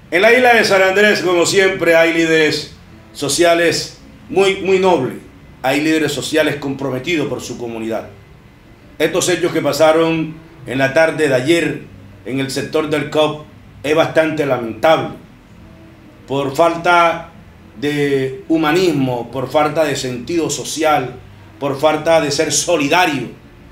En la isla de San Andrés, como siempre, hay líderes sociales muy nobles. Hay líderes sociales comprometidos por su comunidad. Estos hechos que pasaron en la tarde de ayer en el sector del COP es bastante lamentable. Por falta de humanismo, por falta de sentido social, por falta de ser solidario.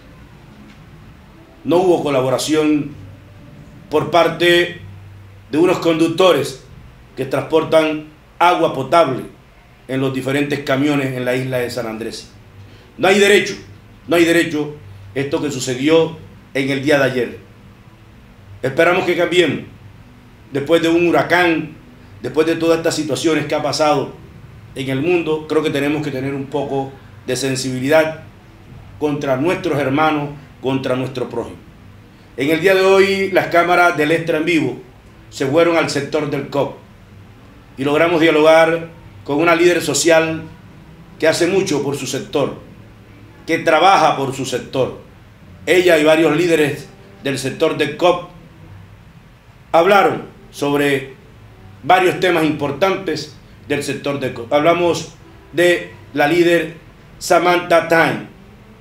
No hubo colaboración por parte de unos conductores que transportan agua potable en los diferentes camiones en la isla de San Andrés. No hay derecho esto que sucedió en el día de ayer. Esperamos que cambiemos. Después de un huracán, después de todas estas situaciones que ha pasado en el mundo, creo que tenemos que tener un poco de sensibilidad contra nuestros hermanos, contra nuestro prójimo. En el día de hoy, las cámaras del Extra en Vivo se fueron al sector del COP y logramos dialogar con una líder social que hace mucho por su sector, que trabaja por su sector. Ella y varios líderes del sector del COP hablaron sobre varios temas importantes del sector del COP. Hablamos de la líder Samantha Time.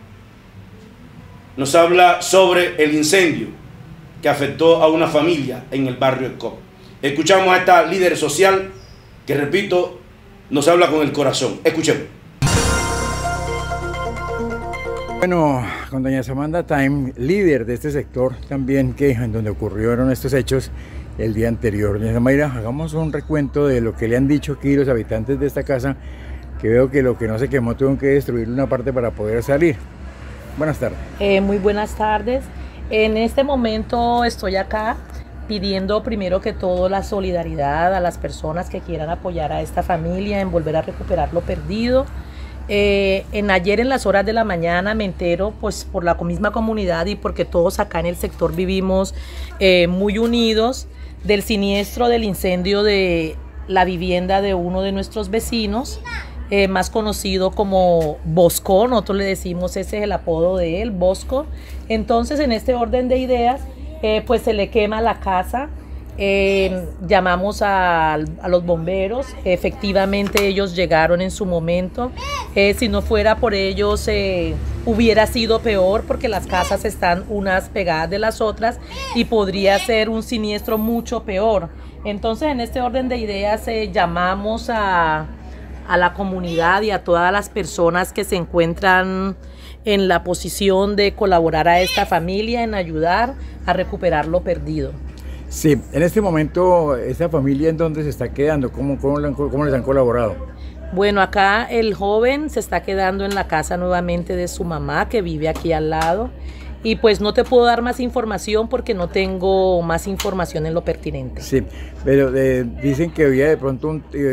Nos habla sobre el incendio que afectó a una familia en el barrio del COP. Escuchamos a esta líder social que, repito, nos habla con el corazón. Escuchemos. Bueno, con doña Samantha Time, líder de este sector también, que en donde ocurrieron estos hechos el día anterior. Doña Mayra, hagamos un recuento de lo que le han dicho aquí los habitantes de esta casa, que veo que lo que no se quemó tuvieron que destruir una parte para poder salir. Buenas tardes. Muy buenas tardes. En este momento estoy acá pidiendo primero que todo la solidaridad a las personas que quieran apoyar a esta familia en volver a recuperar lo perdido. Ayer en las horas de la mañana me entero, pues por la misma comunidad y porque todos acá en el sector vivimos muy unidos, del siniestro del incendio de la vivienda de uno de nuestros vecinos, más conocido como Bosco. Nosotros le decimos, ese es el apodo de él, Bosco. Entonces, en este orden de ideas, pues se le quema la casa. Llamamos a los bomberos. Efectivamente ellos llegaron en su momento. Si no fuera por ellos hubiera sido peor, porque las casas están unas pegadas de las otras y podría ser un siniestro mucho peor. Entonces, en este orden de ideas llamamos a la comunidad y a todas las personas que se encuentran en la posición de colaborar a esta familia en ayudar a recuperar lo perdido. Sí, en este momento, ¿esta familia en dónde se está quedando? ¿Cómo les han colaborado? Bueno, acá el joven se está quedando en la casa nuevamente de su mamá, que vive aquí al lado. Y pues no te puedo dar más información porque no tengo más información en lo pertinente. Sí, pero dicen que había de pronto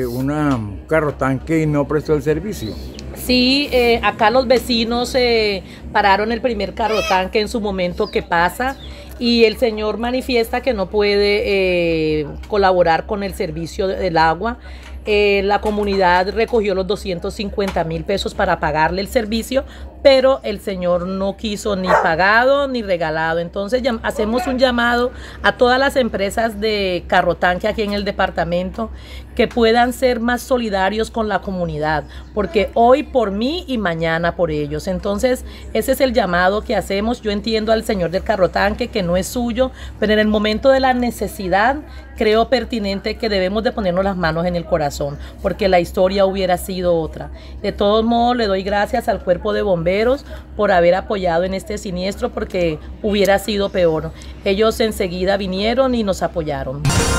un carro tanque y no prestó el servicio. Sí, acá los vecinos pararon el primer carro tanque en su momento que pasa, y el señor manifiesta que no puede colaborar con el servicio del agua. La comunidad recogió los 250.000 pesos para pagarle el servicio, pero el señor no quiso ni pagado ni regalado. Entonces hacemos un llamado a todas las empresas de carro tanque aquí en el departamento que puedan ser más solidarios con la comunidad, porque hoy por mí y mañana por ellos. Entonces ese es el llamado que hacemos. Yo entiendo al señor del carro tanque que no es suyo, pero en el momento de la necesidad creo pertinente que debemos de ponernos las manos en el corazón, porque la historia hubiera sido otra. De todos modos, le doy gracias al cuerpo de bomberos por haber apoyado en este siniestro, porque hubiera sido peor. Ellos enseguida vinieron y nos apoyaron.